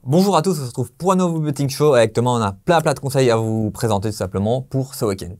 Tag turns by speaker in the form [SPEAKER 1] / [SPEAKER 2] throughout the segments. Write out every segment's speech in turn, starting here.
[SPEAKER 1] Bonjour à tous, on se retrouve pour un nouveau betting show. Avec Thomas, on a plein de conseils à vous présenter tout simplement pour ce week-end.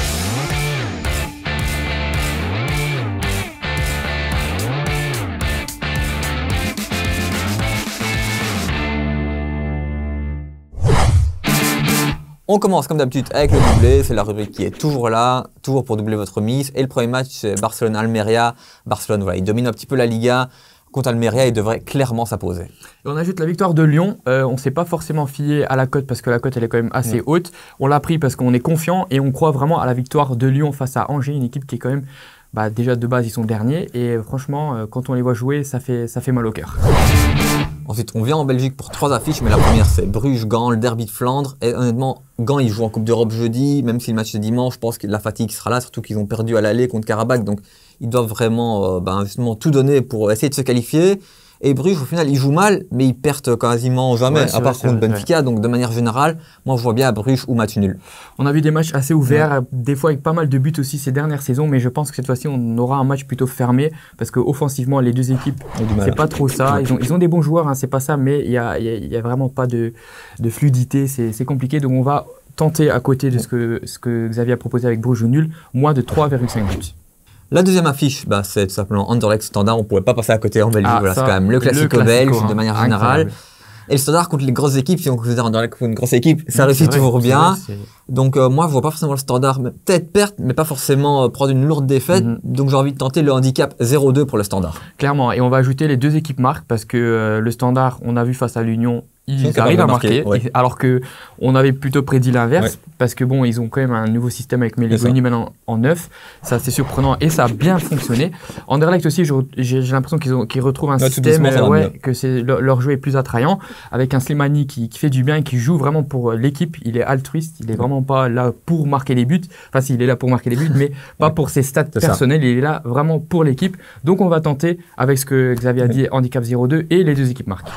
[SPEAKER 1] On commence comme d'habitude avec le doublé, c'est la rubrique qui est toujours là, toujours pour doubler votre mise. Et le premier match, c'est Barcelone-Almeria. Barcelone, voilà, il domine un petit peu la Liga. Contre Almeria, il devrait clairement s'imposer.
[SPEAKER 2] Et on ajoute la victoire de Lyon. On ne s'est pas forcément fié à la cote parce que la cote elle est quand même assez haute. On l'a pris parce qu'on est confiant et on croit vraiment à la victoire de Lyon face à Angers, une équipe qui est quand même, déjà de base ils sont derniers et franchement quand on les voit jouer ça fait mal au cœur.
[SPEAKER 1] Ensuite, on vient en Belgique pour 3 affiches, mais la première c'est Bruges-Gand, le derby de Flandre. Et honnêtement, Gand ils jouent en Coupe d'Europe jeudi, même si le match est dimanche, je pense que la fatigue sera là, surtout qu'ils ont perdu à l'aller contre Karabakh. Donc ils doivent vraiment justement tout donner pour essayer de se qualifier. Et Bruges, au final, ils jouent mal, mais ils perdent quasiment jamais, à part contre Benfica. Donc, de manière générale, moi, je vois bien à Bruges ou match nul.
[SPEAKER 2] On a vu des matchs assez ouverts, des fois avec pas mal de buts aussi ces dernières saisons, mais je pense que cette fois-ci, on aura un match plutôt fermé, parce qu'offensivement, les deux équipes, c'est pas trop ça. Ils ont des bons joueurs, hein, c'est pas ça, mais il y a vraiment pas de fluidité, c'est compliqué. Donc, on va tenter à côté de ce que Xavier a proposé avec Bruges ou nul, moins de 3,5 buts.
[SPEAKER 1] La deuxième affiche, c'est tout simplement Anderlecht Standard. On ne pouvait pas passer à côté en Belgique. Voilà, c'est quand même le classico belge de manière générale. Et le Standard contre les grosses équipes, si on considère Anderlecht comme une grosse équipe, ça réussit toujours bien. Donc moi, je vois pas forcément le Standard, peut-être perdre, mais pas forcément prendre une lourde défaite. Donc j'ai envie de tenter le handicap 0-2 pour le Standard.
[SPEAKER 2] Clairement, et on va ajouter les deux équipes marques parce que le Standard, on a vu face à l'Union, ils arrivent à marquer, alors qu'on avait plutôt prédit l'inverse, parce que bon, ils ont quand même un nouveau système avec Meliboni maintenant en 9, ça c'est surprenant et ça a bien fonctionné. Anderlecht aussi, j'ai l'impression qu'ils retrouvent un système, que leur jeu est plus attrayant, avec un Slimani qui fait du bien et qui joue vraiment pour l'équipe, il est altruiste, il est vraiment pas là pour marquer les buts, enfin si, il est là pour marquer les buts, mais pas pour ses stats personnels, il est là vraiment pour l'équipe, donc on va tenter avec ce que Xavier a dit, handicap 0-2 et les deux équipes marquent.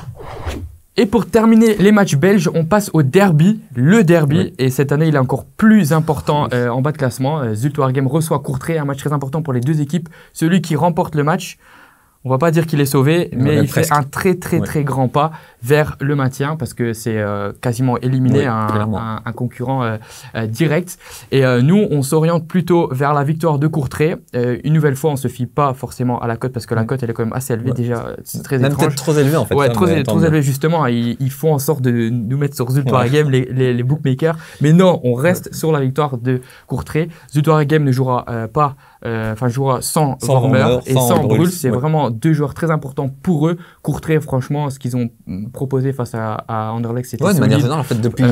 [SPEAKER 2] Et pour terminer les matchs belges, on passe au derby, le derby. Et cette année, il est encore plus important en bas de classement. Zulte Waregem reçoit Courtrai, un match très important pour les deux équipes. Celui qui remporte le match, on va pas dire qu'il est sauvé, mais il fait un très grand pas vers le maintien parce que c'est quasiment éliminer un concurrent direct. Et nous, on s'oriente plutôt vers la victoire de Courtrai. Une nouvelle fois, on se fie pas forcément à la cote parce que la cote elle est quand même assez élevée déjà. C'est très étrange.
[SPEAKER 1] Même peut-être trop élevée en fait.
[SPEAKER 2] Ouais, trop élevée justement. Ils font en sorte de nous mettre sur Zulte Waregem, les bookmakers. Mais non, on reste sur la victoire de Courtrai. Zulte Waregem ne jouera pas. Jouera sans Vormer et sans Bruls. C'est vraiment deux joueurs très importants pour eux. Courtrai, franchement, ce qu'ils ont proposé face à Anderlecht, c'était solide.
[SPEAKER 1] De manière générale, en fait, depuis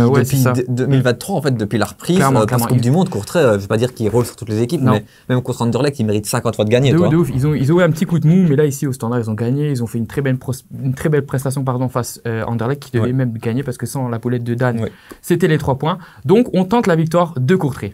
[SPEAKER 1] 2023, en fait, depuis la reprise, Coupe du Monde, Courtrai, je ne vais pas dire qu'il roule sur toutes les équipes, mais même contre Anderlecht, il mérite 50 fois de gagner.
[SPEAKER 2] De ouf. Ils ont eu un petit coup de mou, mais là, ici, au Standard, ils ont gagné. Ils ont fait une très belle prestation face à Anderlecht, qui devait même gagner parce que sans la poulette de Dan, c'était les 3 points. Donc, on tente la victoire de Courtrai.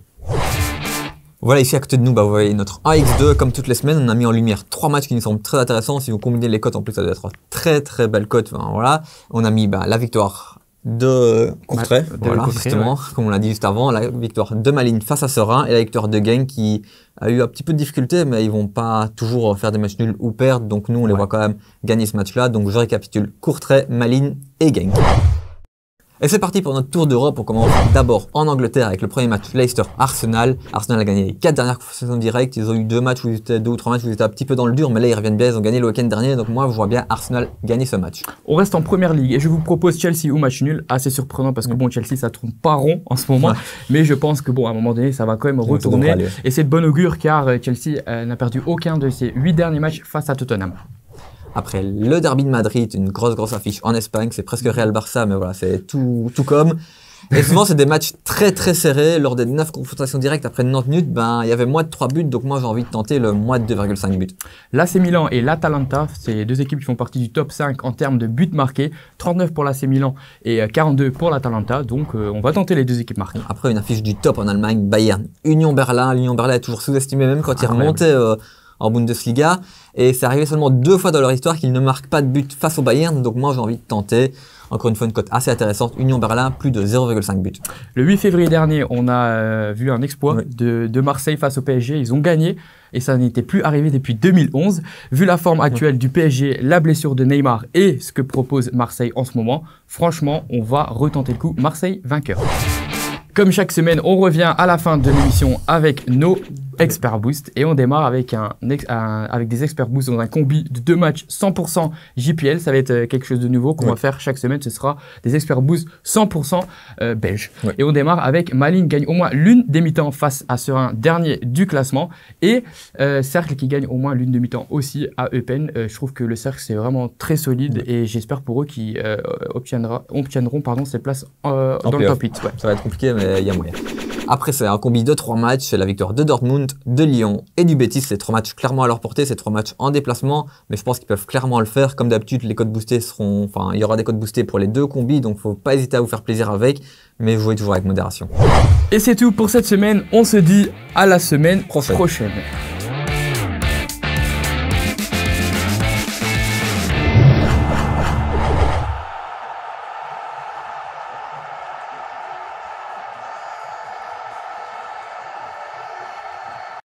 [SPEAKER 1] Voilà, ici à côté de nous, vous voyez notre 1x2. Comme toutes les semaines, on a mis en lumière 3 matchs qui nous semblent très intéressants. Si vous combinez les cotes, en plus, ça doit être très belle cote. Voilà. On a mis la victoire de Courtrai, justement, comme on l'a dit juste avant, la victoire de Malines face à Serein et la victoire de Genk qui a eu un petit peu de difficulté, mais ils vont pas toujours faire des matchs nuls ou perdre. Donc nous, on les voit quand même gagner ce match-là. Donc je récapitule: Courtrai, Malines et Genk. Et c'est parti pour notre tour d'Europe. On commence d'abord en Angleterre avec le premier match Leicester-Arsenal. Arsenal a gagné les 4 dernières saisons directes. Ils ont eu 2 matchs où ils étaient 2 ou 3 matchs où ils étaient un petit peu dans le dur, mais là ils reviennent bien. Ils ont gagné le week-end dernier. Donc moi je vois bien Arsenal gagner ce match.
[SPEAKER 2] On reste en première ligue et je vous propose Chelsea ou match nul. Assez surprenant parce que Chelsea ça tourne pas rond en ce moment, mais je pense que à un moment donné ça va quand même retourner et c'est de bon augure car Chelsea n'a perdu aucun de ses 8 derniers matchs face à Tottenham.
[SPEAKER 1] Après le derby de Madrid, une grosse affiche en Espagne, c'est presque Real Barça, mais voilà, c'est tout comme. Et souvent, c'est des matchs très serrés. Lors des 9 confrontations directes après 90 minutes, il y avait moins de 3 buts, donc moi j'ai envie de tenter le moins de 2,5 buts.
[SPEAKER 2] L'AC Milan et l'Atalanta, c'est 2 équipes qui font partie du top 5 en termes de buts marqués. 39 pour l'AC Milan et 42 pour l'Atalanta, donc on va tenter les 2 équipes marquées.
[SPEAKER 1] Après, une affiche du top en Allemagne, Bayern, Union Berlin. L'Union Berlin est toujours sous-estimée, même quand il remontait en Bundesliga. Et c'est arrivé seulement 2 fois dans leur histoire qu'ils ne marquent pas de but face au Bayern. Donc moi, j'ai envie de tenter. Encore une fois, une cote assez intéressante. Union Berlin, plus de 0,5 buts.
[SPEAKER 2] Le 8 février dernier, on a vu un exploit de Marseille face au PSG. Ils ont gagné et ça n'était plus arrivé depuis 2011. Vu la forme actuelle du PSG, la blessure de Neymar et ce que propose Marseille en ce moment, franchement, on va retenter le coup. Marseille vainqueur. Comme chaque semaine, on revient à la fin de l'émission avec nos Expert Boost et on démarre avec avec des Expert Boost dans un combi de 2 matchs 100% JPL. Ça va être quelque chose de nouveau qu'on va faire chaque semaine. Ce sera des Expert Boost 100% belges. Et on démarre avec Malines gagne au moins l'une des mi-temps face à Serein, dernier du classement, et Cercle qui gagne au moins l'une des mi-temps aussi à Eupen. Je trouve que le Cercle c'est vraiment très solide et j'espère pour eux qu'ils obtiendront ces places dans le top 8.
[SPEAKER 1] Ça va être compliqué mais il y a moyen. Après, c'est un combi de 3 matchs, c'est la victoire de Dortmund, de Lyon et du Betis. C'est 3 matchs clairement à leur portée, c'est 3 matchs en déplacement, mais je pense qu'ils peuvent clairement le faire. Comme d'habitude, les codes boostés il y aura des codes boostés pour les 2 combis, donc faut pas hésiter à vous faire plaisir avec, mais jouez toujours avec modération.
[SPEAKER 2] Et c'est tout pour cette semaine, on se dit à la semaine prochaine.